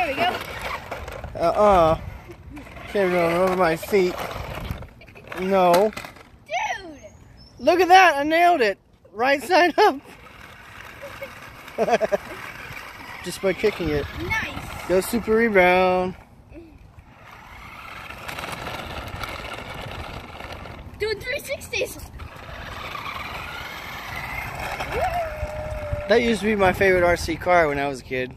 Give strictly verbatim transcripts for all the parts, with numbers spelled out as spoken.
we go. Uh-uh. Can't run over my feet. No. Dude! Look at that! I nailed it! Right side up! Just by kicking it. Nice! Go super rebound. Doing three sixties! That used to be my favorite R C car when I was a kid.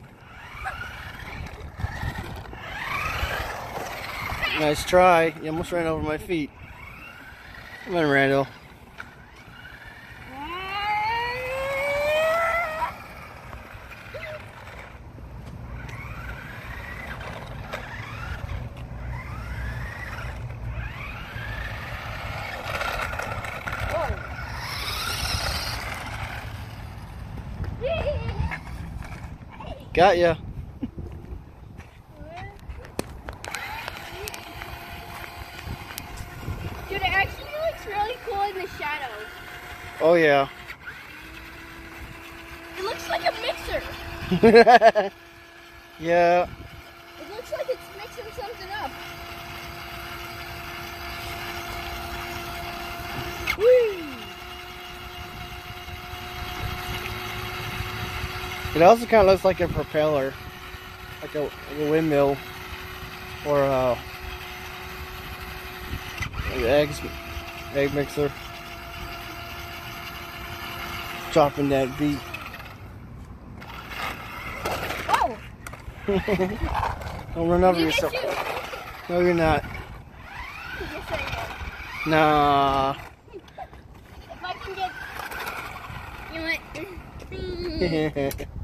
Nice try. You almost ran over my feet. Come on, Randall. Got ya. Dude, it actually looks really cool in the shadows. Oh yeah. It looks like a mixer. Yeah. It looks like it's mixing something up. Whee! It also kind of looks like a propeller, like a, like a windmill, or a, an eggs, egg mixer. Dropping that beat. Oh! Don't run over You yourself. get you. No, you're not. Yes, I am. Nah. If I can get... You know what?